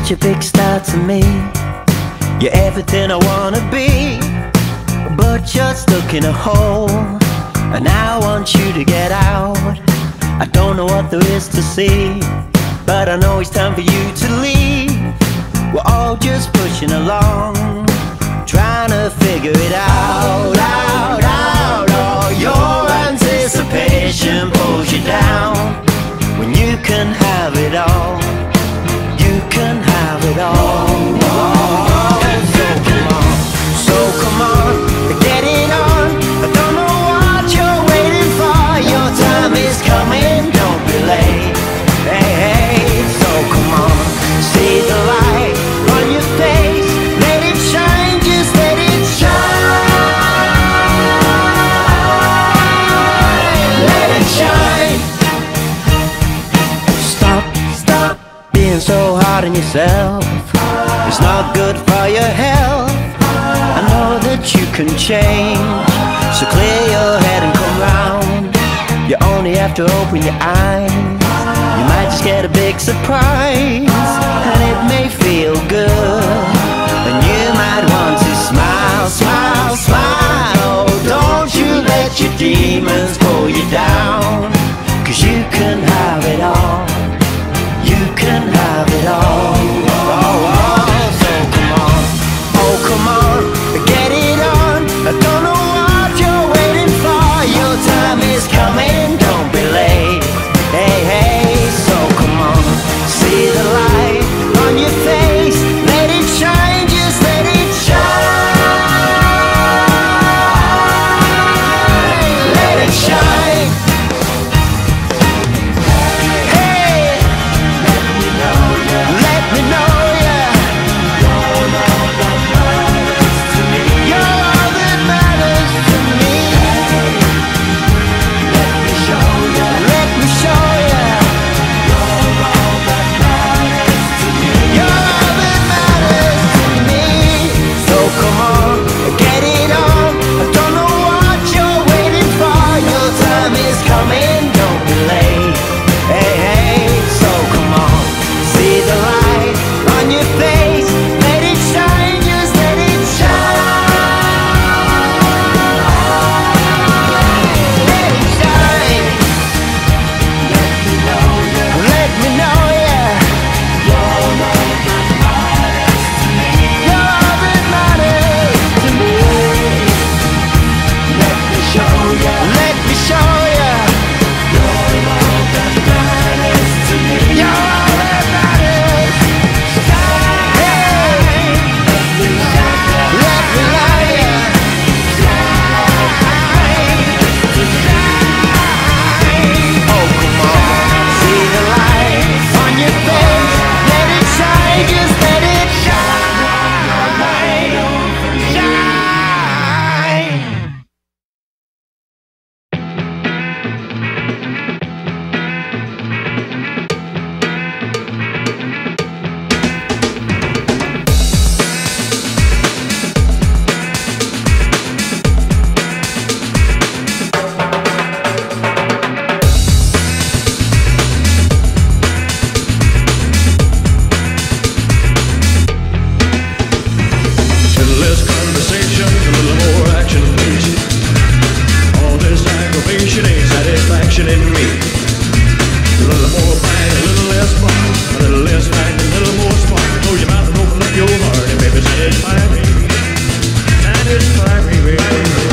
such a big star to me. You're everything I wanna be, but you're stuck in a hole, and I want you to get out. I don't know what there is to see, but I know it's time for you to leave. We're all just pushing along, trying to figure it out, out, out. Oh, your anticipation pulls you down when you can have it all. You can have it all. Oh, so come on, get it on. I don't know what you're waiting for. Your time is coming, don't be late. Hey, hey, so come on, see the light on your face. Let it shine, just let it shine. Let it shine. Stop being so hard on yourself. It's not good for your health. I know that you can change, so clear your head and come round. You only have to open your eyes. You might just get a big surprise, and it may feel good, and you might want to smile, smile, smile. Oh, don't you let your demons pull you down, 'cause you can have it all. You can have it all. Oh, oh, so come on, oh come on, get it on. I don't know what you're waiting for. Your time is coming, don't be late. Hey, hey, so come on, see the light on your face. Let it shine, just let it shine. Let it shine. Hey, let me know ya. You're all that matters to me. Let me show ya. You're all that matters to me. You're all that matters to me. So come on, get it on. I don't know what you're waiting for. Your time is coming, don't be late. Hey, hey, so come on, see the light on your face. Let it shine, just let it shine. Let it shine. Let me know ya. You're all that matters to me. You're all that matters to me. Let me show ya. You're all that matters to me. You're all that matters. Shine. Hey, let me light ya. Oh, come on, see the light on your face. Let it shine, just let it shine. Shine. Little less conversation, a little more action, please. All this aggravation ain't satisfaction in me. A little more bite, a little less bite, a little less bite, a little more spark. Close your mouth and open up your heart, and baby, satisfy me. Satisfy me, baby.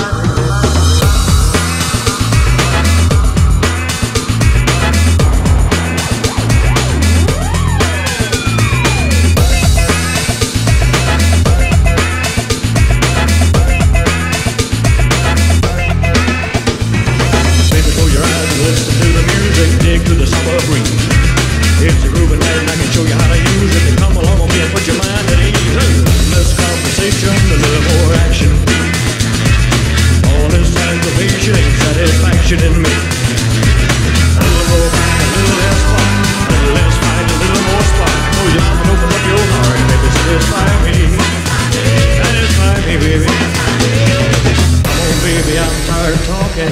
Baby, close your eyes and listen to the music, dig to the summer breeze. It's a grooving night and I can show you how to use it. And come along with me and put your mind at ease. Less conversation, a little more action. All this aggravation ain't satisfaction in me. A little more fight, a little less fun. A little less fight, a little more spark. Close your mouth and open up your heart, and baby, satisfy me. Satisfy me, baby. Come on, baby, I'm tired of talking.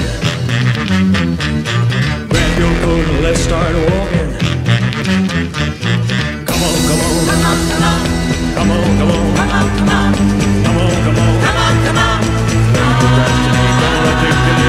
Grab your coat and let's start walking. Come on, come on. taking